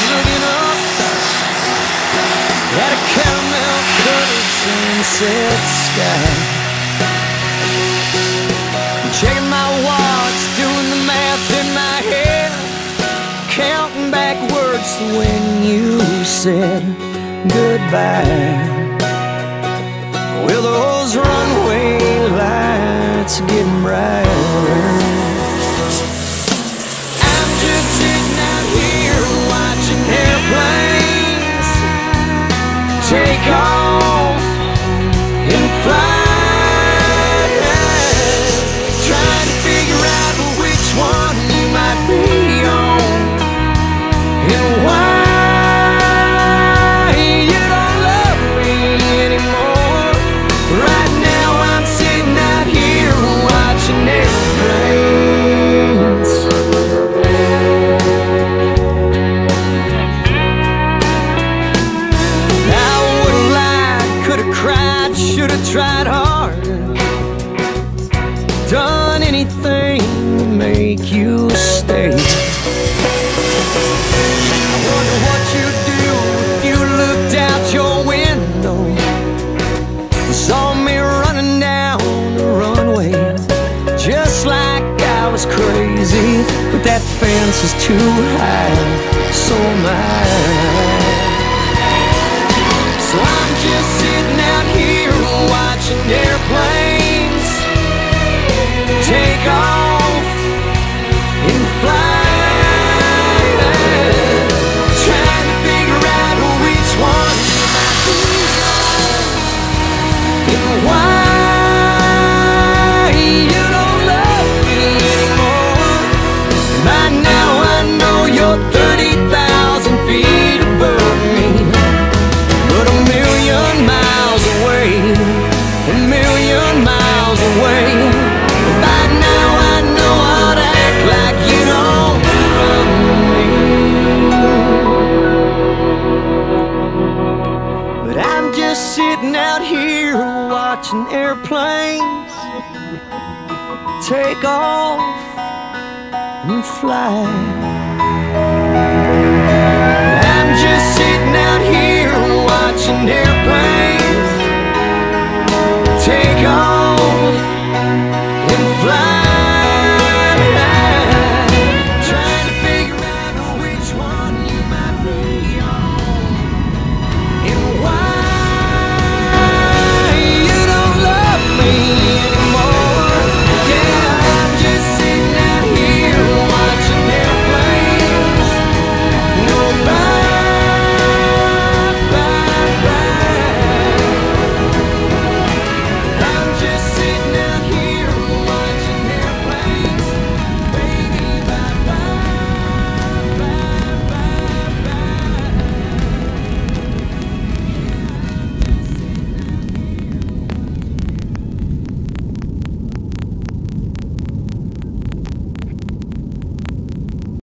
looking up at a caramel-colored sunset sky. Checking my watch, doing the math in my head, counting backwards to when you said goodbye. Well, those runway lights are getting brighter. I'm just sitting out here watching airplanes take off and fly, trying to figure out which one you might be on and why. Should've tried hard, done anything to make you stay. I wonder what you'd do if you looked out your window and saw me running down the runway, just like I was crazy. But that fence is too high, so am I. So I'm just sitting out here watching airplanes take off and fly, trying to figure out which one you might be on and why you don't love me anymore. By now I know you're 30,000 feet above me, but a million miles away, a million miles away. By now I know how to act like you don't love me. But I'm just sitting out here watching airplanes take off and fly.